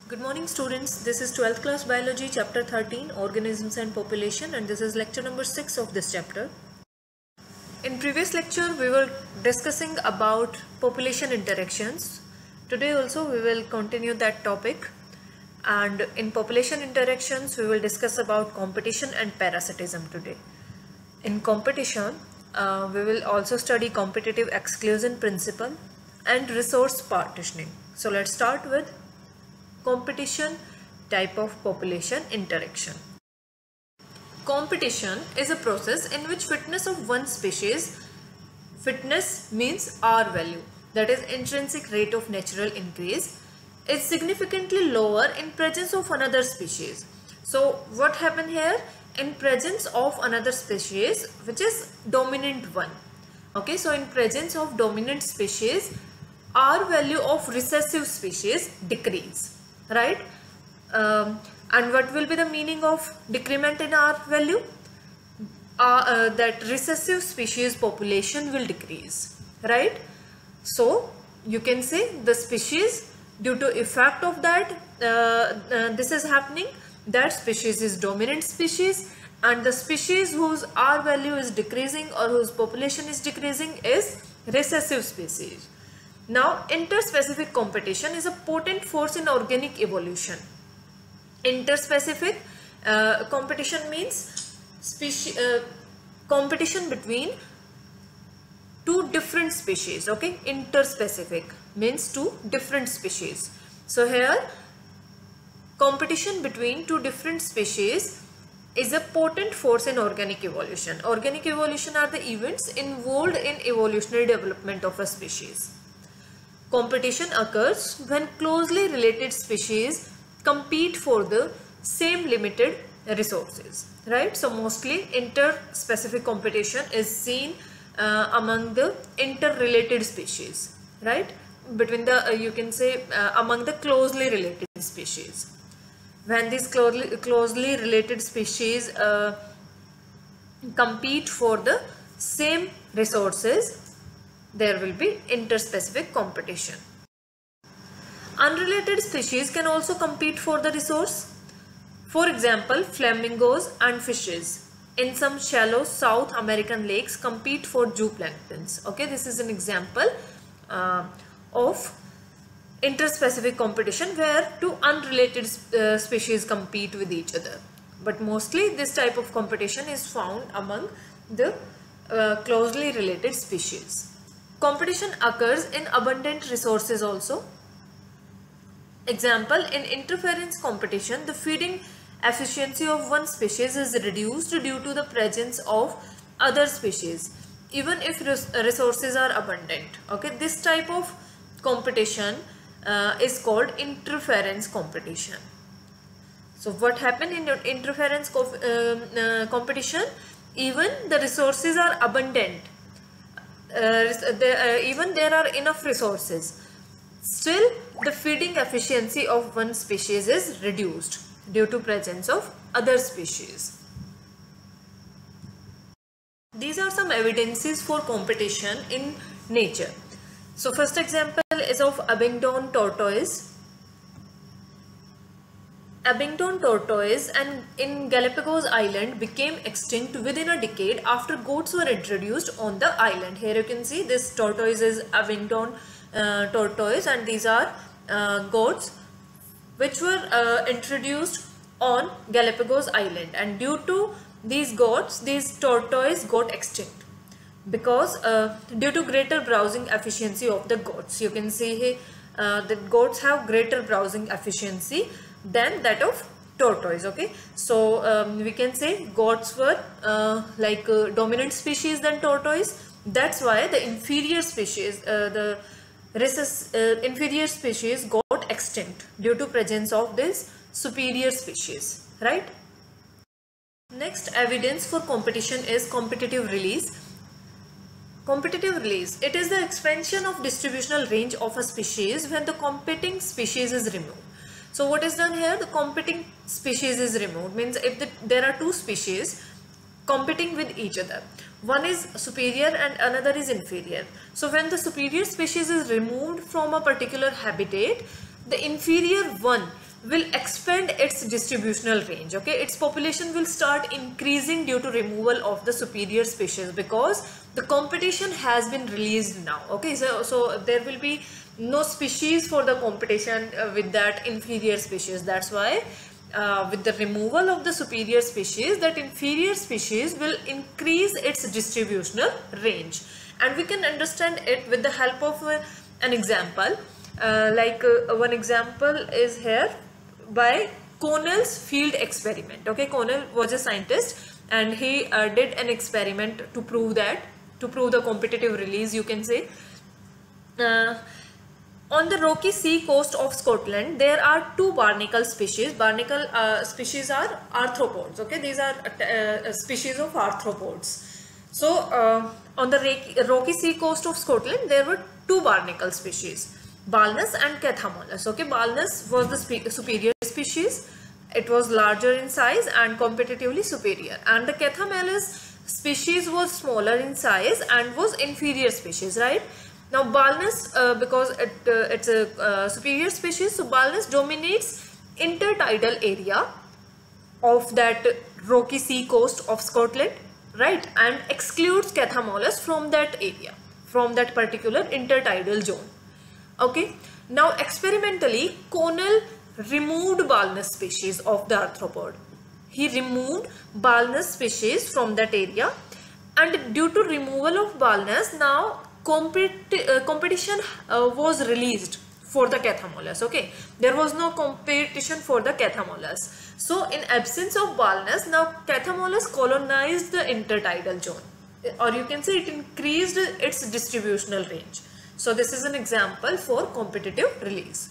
Good morning students, this is 12th class biology chapter 13 organisms and population, and this is lecture number 6 of this chapter. In previous lecture we were discussing about population interactions. Today also we will continue that topic, and in population interactions we will discuss about competition and parasitism today. In competition we will also study competitive exclusion principle and resource partitioning. So let's start with competition type of population interaction. Competition is a process in which fitness of one species, fitness means R value, that is intrinsic rate of natural increase, is significantly lower in presence of another species. So what happened here? In presence of another species which is dominant one. Okay, so in presence of dominant species, R value of recessive species decrease. Right, and what will be the meaning of decrement in R value? That recessive species population will decrease, right? So you can say the species, due to effect of that this is happening, that species is dominant species, and the species whose R value is decreasing or whose population is decreasing is recessive species. Now, interspecific competition is a potent force in organic evolution. Interspecific competition means competition between two different species. Okay, interspecific means two different species. So here, competition between two different species is a potent force in organic evolution. Organic evolution are the events involved in evolutionary development of a species. Competition occurs when closely related species compete for the same limited resources, right? So mostly interspecific competition is seen among the interrelated species, right? Between the you can say among the closely related species. When these closely related species compete for the same resources, there will be interspecific competition. Unrelated species can also compete for the resource. For example, flamingos and fishes in some shallow South American lakes compete for zooplanktons. Okay, this is an example of interspecific competition where two unrelated species compete with each other. But mostly this type of competition is found among the closely related species. Competition occurs in abundant resources also. Example, in interference competition, the feeding efficiency of one species is reduced due to the presence of other species, even if resources are abundant. Okay, this type of competition is called interference competition. So what happened in interference competition? Even the resources are abundant. Even there are enough resources, still the feeding efficiency of one species is reduced due to presence of other species. These are some evidences for competition in nature. So first example is of Abingdon tortoise. Abingdon tortoise and in Galapagos Island became extinct within a decade after goats were introduced on the island. Here you can see this tortoise is Abingdon tortoise, and these are goats which were introduced on Galapagos Island, and due to these goats, these tortoise got extinct because due to greater browsing efficiency of the goats. You can see here the goats have greater browsing efficiency than that of tortoise. Okay, so we can say goats were dominant species than tortoise. That's why the inferior species, inferior species got extinct due to presence of this superior species, right? Next evidence for competition is competitive release. Competitive release, it is the expansion of distributional range of a species when the competing species is removed. So what is done here? The competing species is removed. Means if there are two species competing with each other, one is superior and another is inferior. So when the superior species is removed from a particular habitat, the inferior one will expand its distributional range. Okay, its population will start increasing due to removal of the superior species, because the competition has been released now. Okay, so there will be no species for the competition with that inferior species. That's why with the removal of the superior species, that inferior species will increase its distributional range. And we can understand it with the help of an example. One example is here by Connell's field experiment. Okay, Connell was a scientist and he did an experiment to prove the competitive release, you can say. On the rocky sea coast of Scotland, there are two barnacle species. Barnacle species are arthropods. Okay, these are species of arthropods. So on the rocky sea coast of Scotland, there were two barnacle species, Balnus and Cathamolus. Okay, Balnus was the superior species. It was larger in size and competitively superior, and the Cathamolus species was smaller in size and was inferior species, right? Now Balnus, because it's a superior species, so Balnus dominates intertidal area of that rocky sea coast of Scotland, right, and excludes Cathamolus from that area, from that particular intertidal zone. Okay, now experimentally Connell removed Balnus species of the arthropod. He removed Balnus species from that area, and due to removal of Balnus, now competition was released for the Cathamolus. Okay, there was no competition for the Cathamolus. So in absence of Balnus, now Cathamolus colonized the intertidal zone, or you can say it increased its distributional range. So this is an example for competitive release.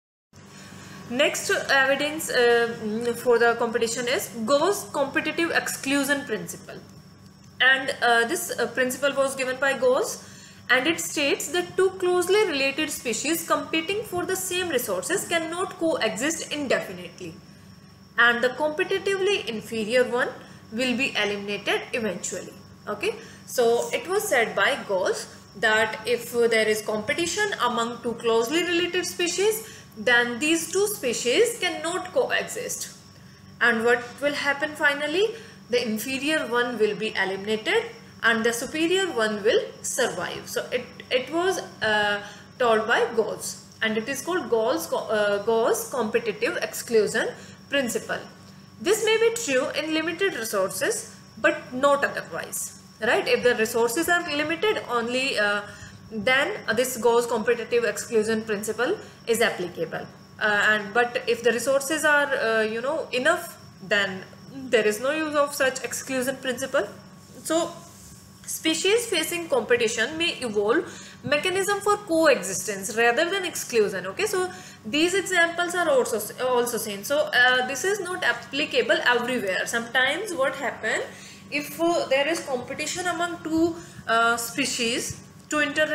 Next evidence for the competition is Gauss competitive exclusion principle, and this principle was given by Gauss, and it states that two closely related species competing for the same resources cannot coexist indefinitely, and the competitively inferior one will be eliminated eventually. Okay, so it was said by Gauss that if there is competition among two closely related species, then these two species cannot coexist, and what will happen finally? The inferior one will be eliminated and the superior one will survive. So it was told by Gauss, and it is called Gauss competitive exclusion principle. This may be true in limited resources but not otherwise, right? If the resources are limited, only then this Gauss competitive exclusion principle is applicable, but if the resources are enough, then there is no use of such exclusion principle. So species facing competition may evolve mechanism for coexistence rather than exclusion. Okay, so these examples are also seen. So this is not applicable everywhere. Sometimes what happens, if there is competition among two species, two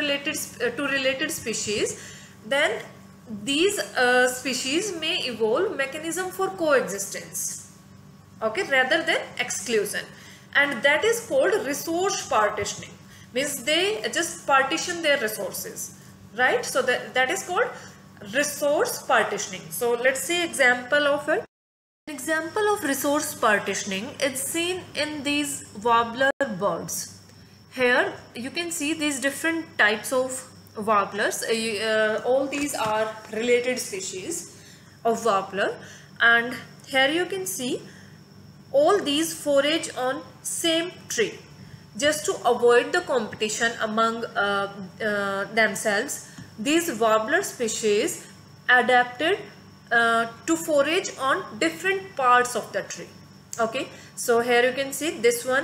related species, then these species may evolve mechanism for coexistence, okay, rather than exclusion, and that is called resource partitioning. Means they just partition their resources, right? So that is called resource partitioning. So let's see example of it. An example of resource partitioning is seen in these warbler birds. Here you can see these different types of warblers. All these are related species of warbler, and here you can see all these forage on same tree just to avoid the competition among themselves. These warbler species adapted to forage on different parts of the tree. Okay, so here you can see this one,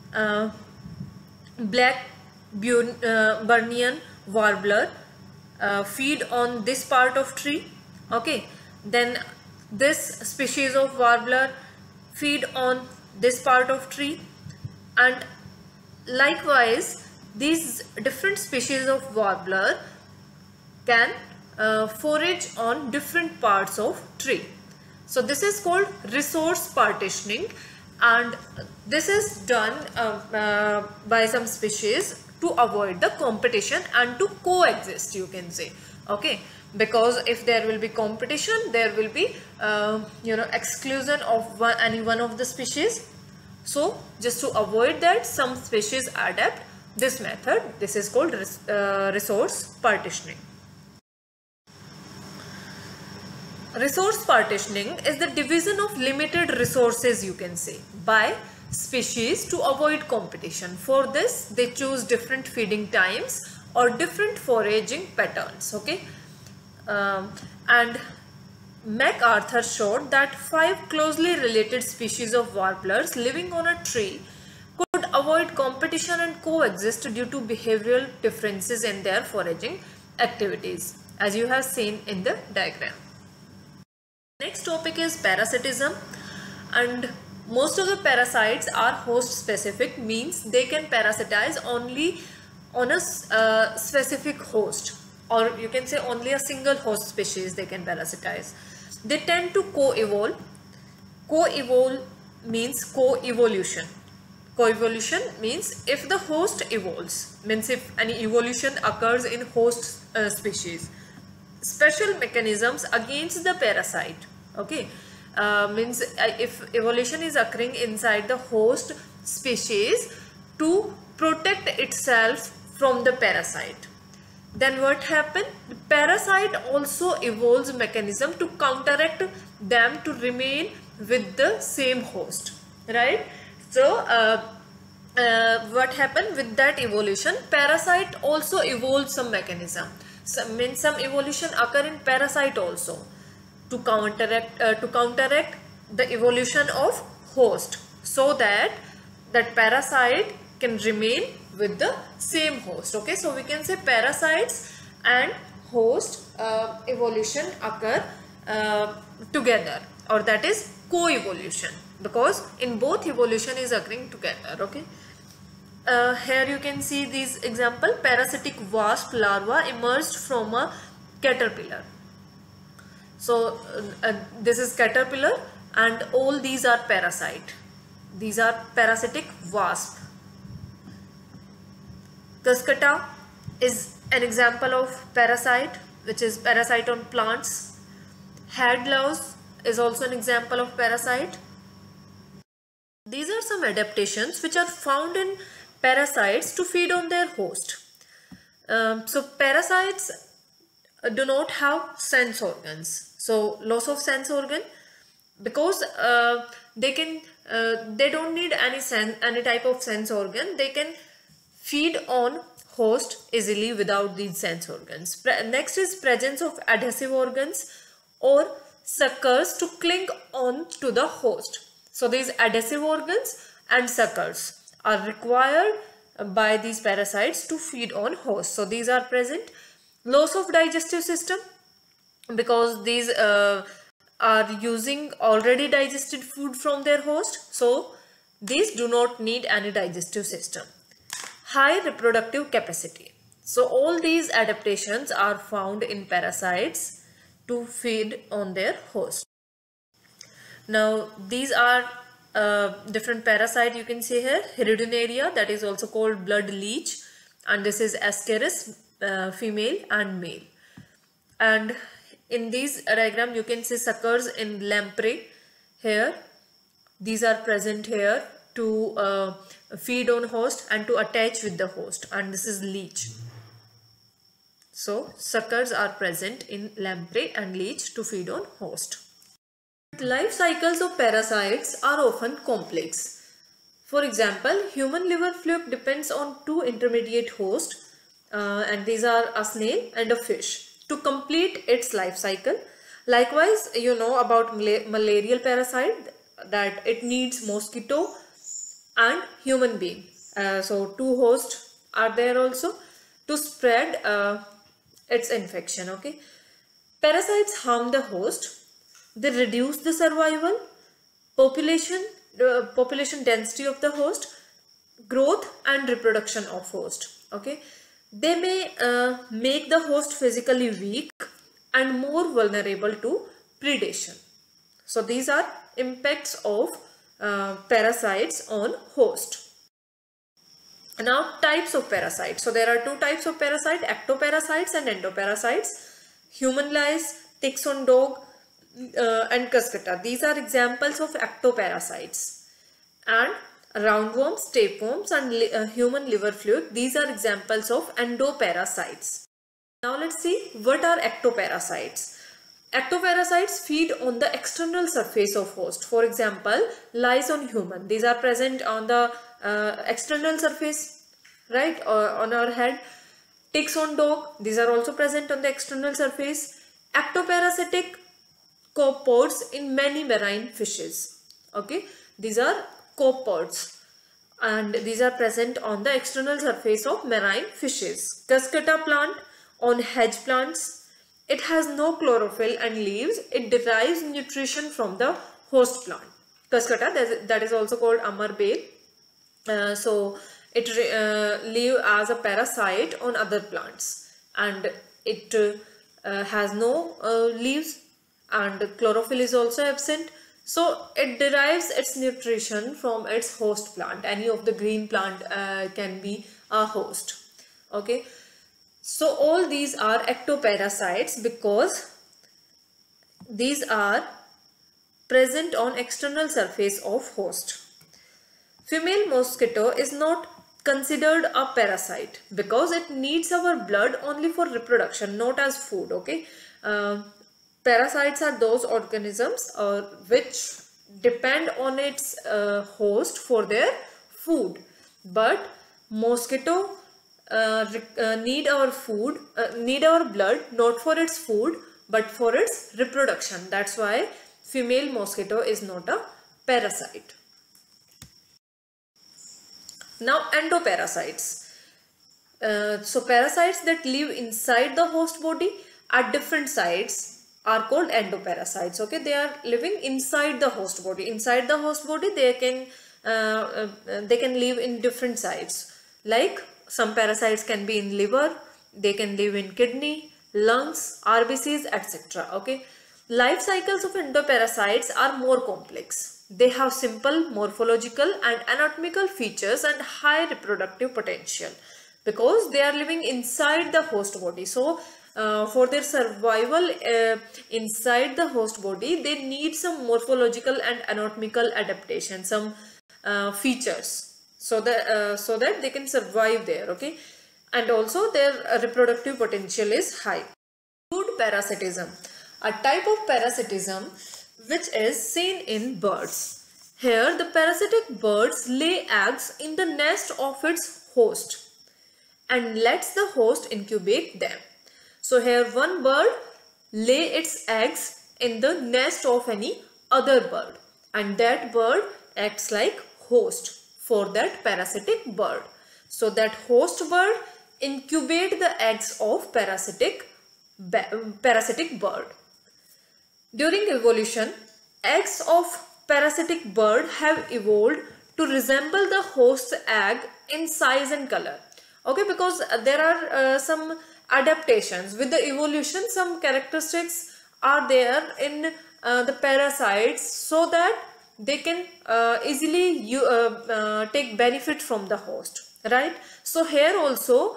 black Burnian warbler feed on this part of tree. Okay, then this species of warbler feed on this part of tree, and likewise these different species of warbler can forage on different parts of tree. So this is called resource partitioning, and this is done by some species to avoid the competition and to coexist, you can say. Okay, because if there will be competition, there will be exclusion of any one of the species. So just to avoid that, some species adapt this method. This is called resource partitioning. Resource partitioning is the division of limited resources, you can say, by species to avoid competition. For this, they choose different feeding times or different foraging patterns. Okay, and MacArthur showed that 5 closely related species of warblers living on a tree could avoid competition and coexist due to behavioral differences in their foraging activities, as you have seen in the diagram. Next topic is parasitism, and most of the parasites are host specific, means they can parasitize only on a specific host, or you can say only a single host species they can parasitize. They tend to co-evolve. Co-evolve means co-evolution. Co-evolution means if the host evolves, means if any evolution occurs in host species. Special mechanisms against the parasite. Okay, means if evolution is occurring inside the host species to protect itself from the parasite, then what happened? The parasite also evolves mechanism to counteract them to remain with the same host, right? So what happened with that evolution? Parasite also evolves some mechanism. Some evolution occur in parasite also to counteract the evolution of host, so that parasite can remain with the same host. Okay, so we can say parasites and host evolution occur together, or that is co-evolution, because in both evolution is occurring together. Okay, here you can see this example. Parasitic wasp larva emerged from a caterpillar. So this is caterpillar, and all these are parasite. These are parasitic wasp. Cuscata is an example of parasite, which is parasite on plants. Hair gloves is also an example of parasite. These are some adaptations which are found in parasites to feed on their host. So parasites do not have sense organs. So loss of sense organ, because they don't need any type of sense organ. They can feed on host easily without these sense organs. Next is presence of adhesive organs or suckers to cling on to the host. So these adhesive organs and suckers are required by these parasites to feed on host. So these are present. Loss of digestive system, because these are using already digested food from their host, so these do not need any digestive system. High reproductive capacity. So all these adaptations are found in parasites to feed on their host. Now these are different parasite you can see here. Hirudinaria, that is also called blood leech, and this is Ascaris, female and male. And in this diagram you can see suckers in lamprey here. These are present here to feed on host and to attach with the host, and this is leech. So suckers are present in lamprey and leech to feed on host. Life cycles of parasites are often complex. For example, human liver fluke depends on 2 intermediate hosts, and these are a snail and a fish, to complete its life cycle. Likewise, you know about malarial parasite, that it needs mosquito and human being. So 2 hosts are there also to spread its infection. Okay, parasites harm the host. They reduce the survival, population density of the host, growth and reproduction of host. Okay, they may make the host physically weak and more vulnerable to predation. So these are impacts of parasites on host. Now types of parasites. So there are 2 types of parasite, ectoparasites and endoparasites. human lice, ticks on dog, and cuscuta. These are examples of ectoparasites. And roundworms, tapeworms, and human liver fluid, these are examples of endoparasites. Now let's see what are ectoparasites. Ectoparasites feed on the external surface of host. For example, lice on human. These are present on the external surface, right, or on our head. Ticks on dog. These are also present on the external surface. Ectoparasitic copepods in many marine fishes. Okay, these are copepods, and these are present on the external surface of marine fishes. Cuscuta plant on hedge plants. It has no chlorophyll and leaves. It derives nutrition from the host plant. Cuscuta, that is also called amar bale. So it live as a parasite on other plants, and it has no leaves, and chlorophyll is also absent. So it derives its nutrition from its host plant. Any of the green plant can be a host. Okay. So all these are ectoparasites because these are present on external surface of host. Female mosquito is not considered a parasite because it needs our blood only for reproduction, not as food. Okay. Parasites are those organisms which depend on its host for their food, but mosquito need our food, need our blood not for its food but for its reproduction. That's why female mosquito is not a parasite. Now endoparasites. So parasites that live inside the host body at different sites are called endoparasites. Okay, they are living inside the host body. Inside the host body they can live in different sites. Like some parasites can be in liver, they can live in kidney, lungs, RBCs, etc. Okay, life cycles of endoparasites are more complex. They have simple morphological and anatomical features and high reproductive potential because they are living inside the host body. So for their survival inside the host body, they need some morphological and anatomical adaptation, some features, so that they can survive there. Okay, and also their reproductive potential is high. Brood parasitism, a type of parasitism which is seen in birds. Here the parasitic birds lay eggs in the nest of its host and lets the host incubate them. So here one bird lay its eggs in the nest of any other bird, and that bird acts like host for that parasitic bird. So that host bird incubate the eggs of parasitic bird. During evolution, eggs of parasitic bird have evolved to resemble the host egg in size and color. Okay, because there are some adaptations with the evolution. Some characteristics are there in the parasites so that they can easily take benefit from the host, right? So here also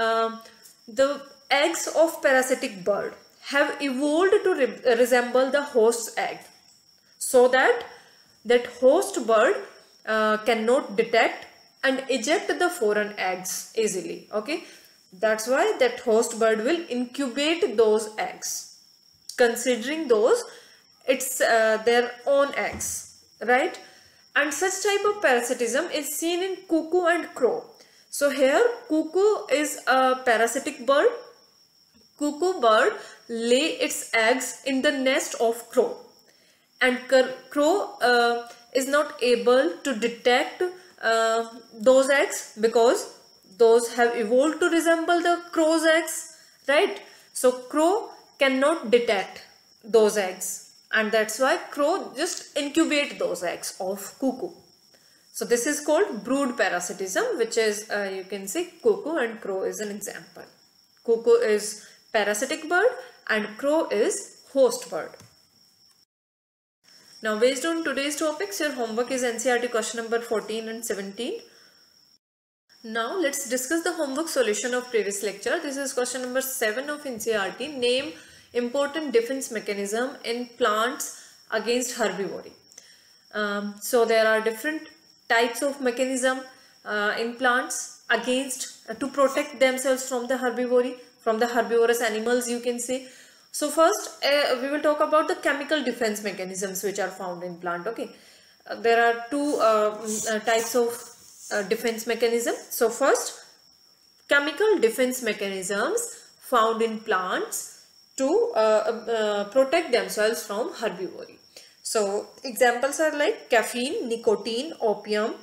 the eggs of parasitic bird have evolved to resemble the host egg, so that host bird cannot detect and eject the foreign eggs easily. Okay, that's why that host bird will incubate those eggs, considering those it's their own eggs, right? And such type of parasitism is seen in cuckoo and crow. So here cuckoo is a parasitic bird. Cuckoo bird lay its eggs in the nest of crow, and crow is not able to detect those eggs because those have evolved to resemble the crow's eggs, right? So crow cannot detect those eggs, and that's why crow just incubate those eggs of cuckoo. So this is called brood parasitism, which is you can see cuckoo and crow is an example. Cuckoo is parasitic bird and crow is host bird. Now based on today's topics, your homework is NCERT question number 14 and 17. Now let's discuss the homework solution of previous lecture. This is question number 7 of NCERT. Name important defense mechanism in plants against herbivory. So there are different types of mechanism in plants against to protect themselves from the herbivory, from the herbivorous animals, you can say. So first we will talk about the chemical defense mechanisms which are found in plant. Okay, there are two types of defense mechanism. So first, chemical defense mechanisms found in plants to protect themselves from herbivory. So examples are like caffeine, nicotine, opium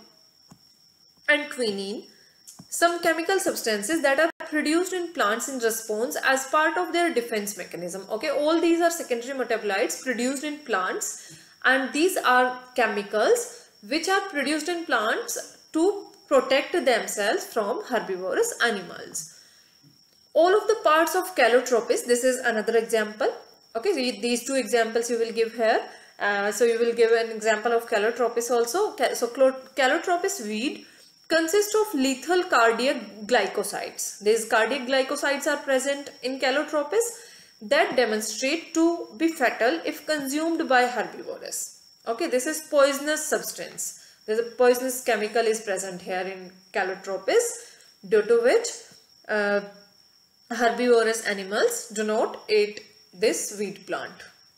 and quinine. Some chemical substances that are produced in plants in response as part of their defense mechanism. Okay, all these are secondary metabolites produced in plants, and these are chemicals which are produced in plants to protect themselves from herbivorous animals. All of the parts of Calotropis, this is another example. Okay, so these two examples you will give here. So you will give an example of Calotropis also. So Calotropis weed consists of lethal cardiac glycosides. These cardiac glycosides are present in Calotropis that demonstrate to be fatal if consumed by herbivorous. Okay, this is poisonous substance. There's a poisonous chemical is present here in Calotropis, due to which herbivorous animals do not eat this weed plant.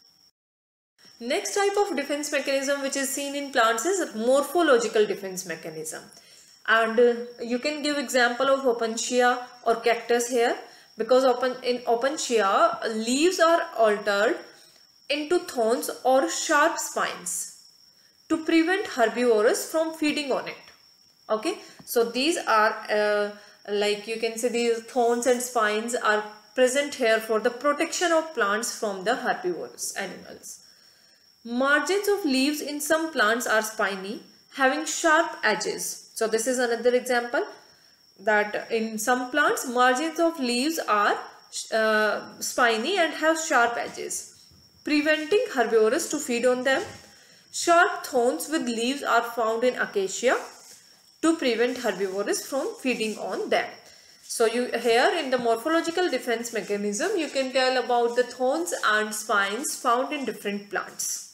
Next type of defense mechanism which is seen in plants is morphological defense mechanism. And you can give example of Opuntia or cactus here, because in Opuntia leaves are altered into thorns or sharp spines to prevent herbivorous from feeding on it. Okay, so these are like you can say these thorns and spines are present here for the protection of plants from the herbivorous animals. Margins of leaves in some plants are spiny, having sharp edges. So this is another example that in some plants margins of leaves are spiny and have sharp edges, preventing herbivorous to feed on them. Sharp thorns with leaves are found in acacia to prevent herbivorous from feeding on them. So here in the morphological defense mechanism, you can tell about the thorns and spines found in different plants.